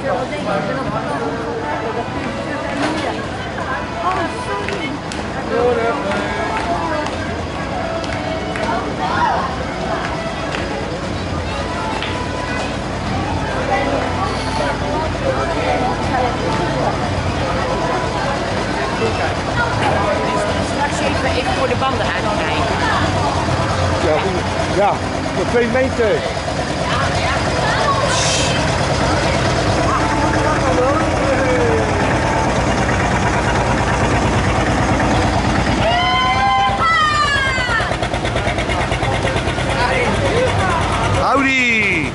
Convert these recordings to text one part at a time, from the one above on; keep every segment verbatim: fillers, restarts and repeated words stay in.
Straks even, even voor de banden uitkijken. Ja, ja, voor twee meter. Howdy!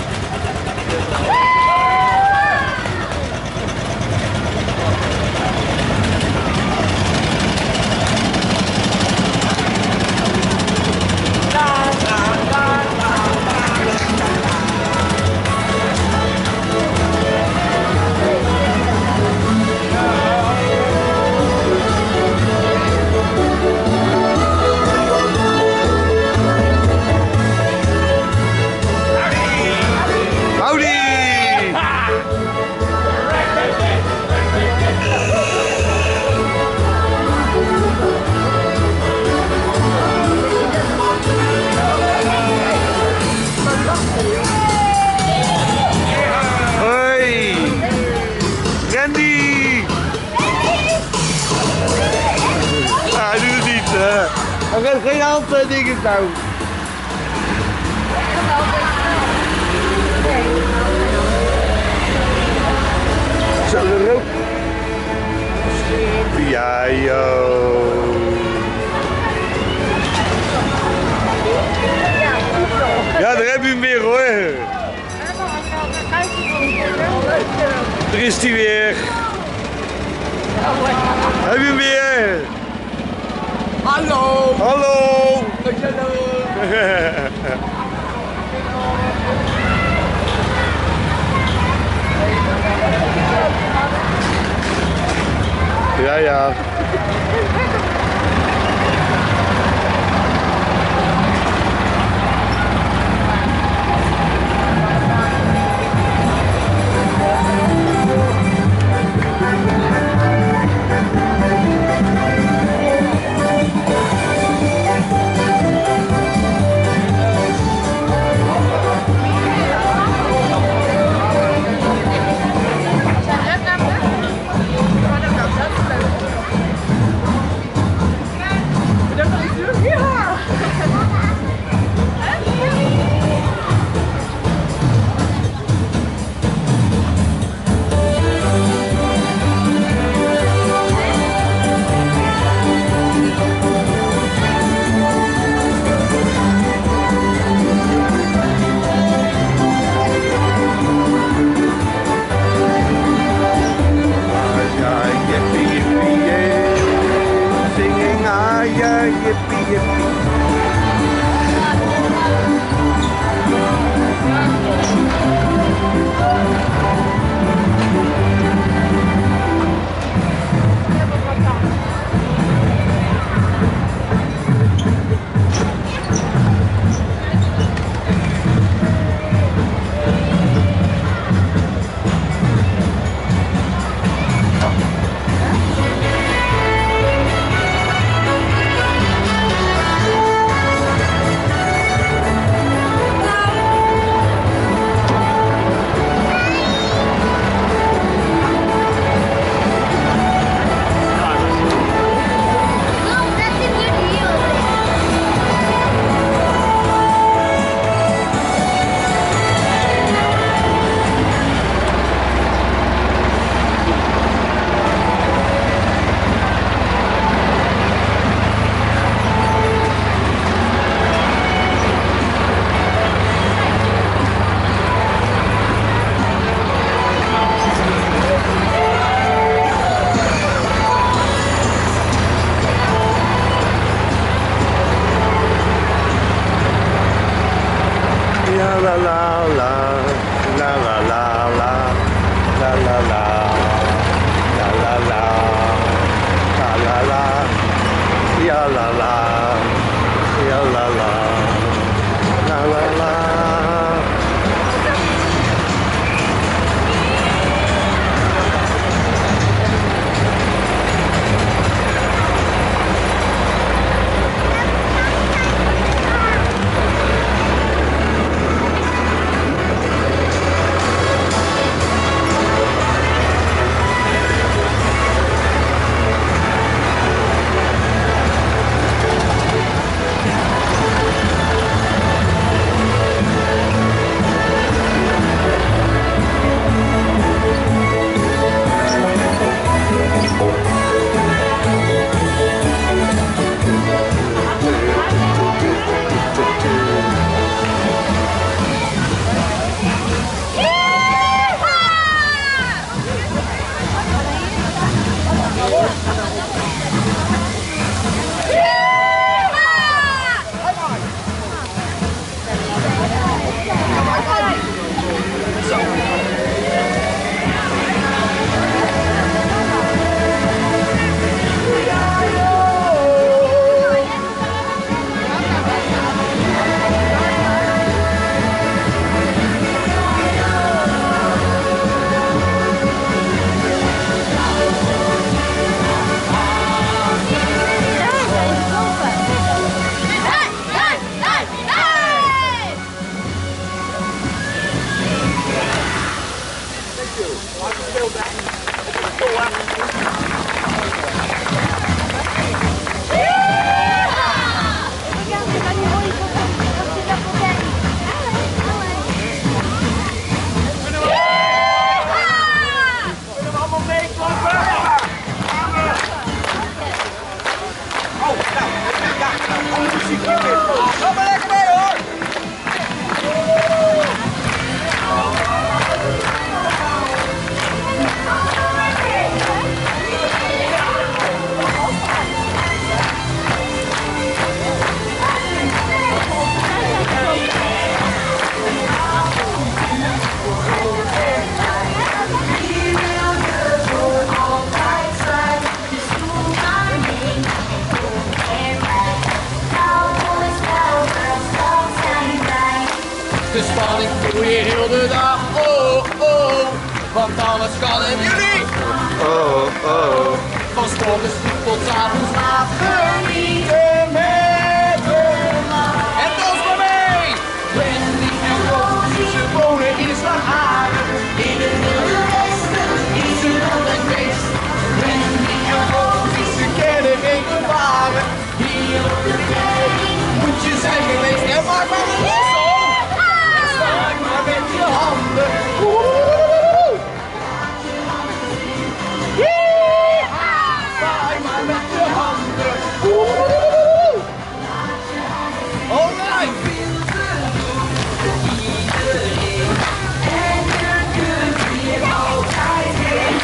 Hij gaat geen handdingen nou. Zo de rook. Ja, joh. Ja, daar heb je hem weer hoor. Er is hij weer. Heb je hem weer? Hallo! Hallo! Hallo! Ja, ja. Kom maar lekker mee hoor! De spanning voel je heel de dag, oh oh, want alles kan en jullie, Oh, oh. van 's morgens vroeg tot 's avonds laat, genieten met de maat. En dans maar mee! Wendy en Rosie, ze wonen in Slagharen, in het Wilde Westen is het altijd feest. Wendy en Rosie, ze kennen geen gevaren, hier op de camping moet je zijn geweest en maak maar een los op. Zwaai maar met je handen. Woehoe! Zwaai maar met je handen. Woehoe! All right. En je kunt hier altijd heen.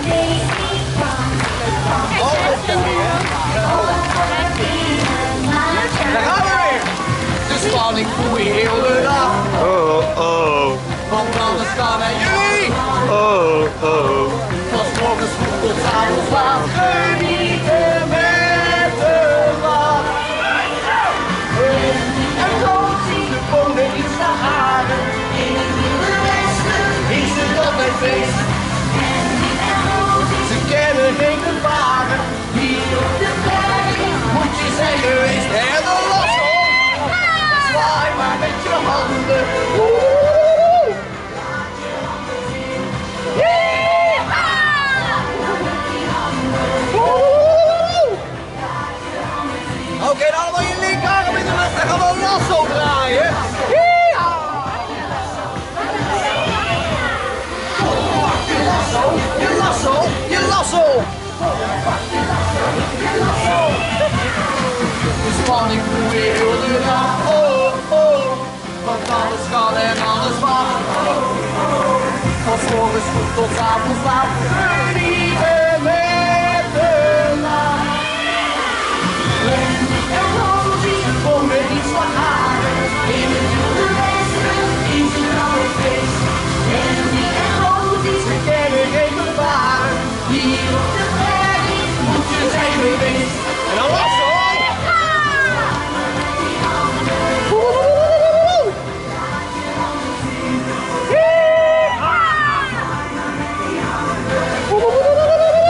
Daar gaan we weer. De spanning voel je heel de dag. Oh, oh. Want alles kan en jullie, Oh, oh. van 's morgens vroeg tot 's avonds laat, genieten met de lach. En Rosie, ze wonen in Slagharen, in het Wilde Westen is het altijd feest. En Rosie, ze kennen geen gevaren, hier op de bergen moet je zijn geweest. En de las op, zwaai maar met je handen. Oké, okay, dan allemaal je linkerarm in de lucht en gewoon lasso draaien. Je lasso, je lasso, je lasso. De spanning voel je heel de dag, oh oh, want alles kan en alles mag. Van 's morgens vroeg tot 's avonds laat, genieten met de nacht. En Rosie, ze wonen in Slagharen, in het Wilde Westen is het altijd feest. En Rosie, ze kennen geen gevaren, hier op de bergen moet je zijn geweest. En dan was zo! Woehoe!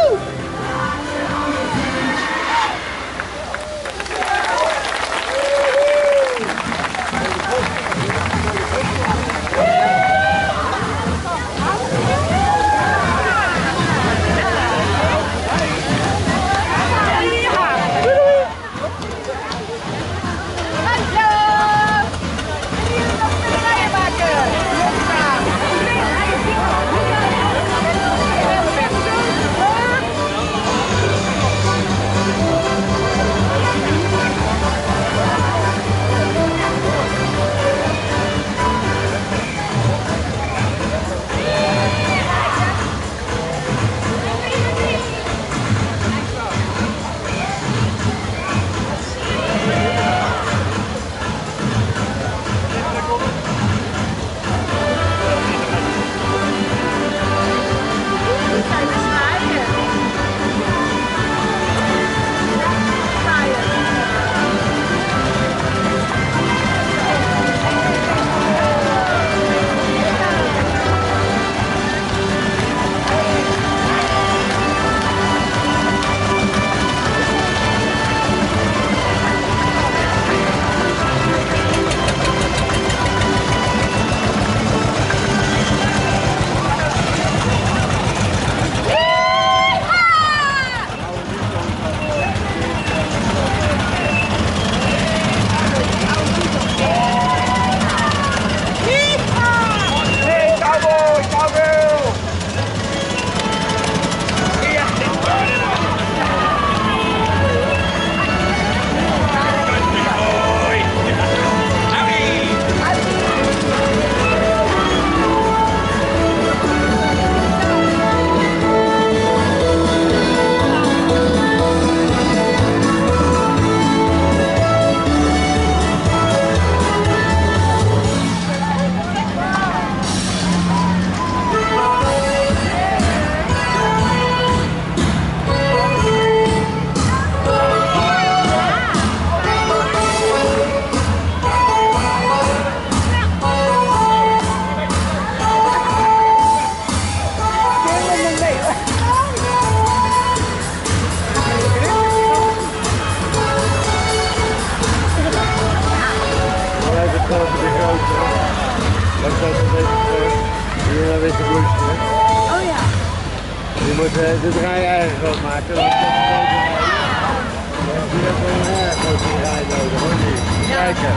moet uh, de draai erg groot maken. Dan komt het even rijden. Je hebt een erg grote draai nodig, hoor. Kijken.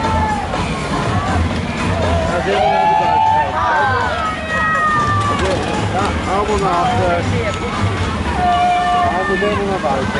Nou, dit is naar de buitenkant. Ja, allemaal naar achter. Allemaal helemaal naar buiten.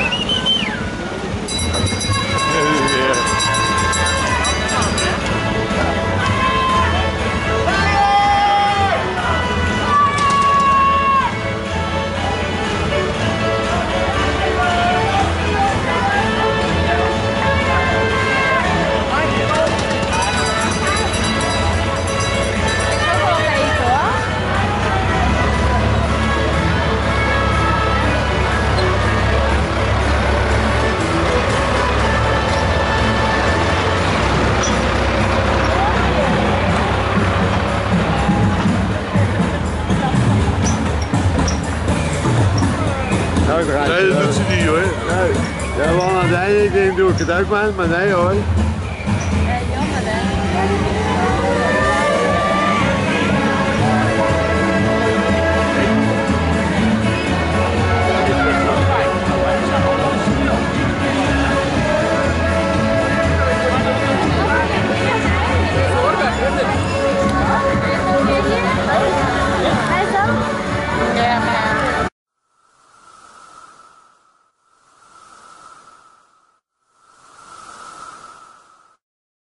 Nee, dat doet ze niet hoor. Nee, ja, wel aan het einde, ik denk doe ik het ook maar, maar nee hoor.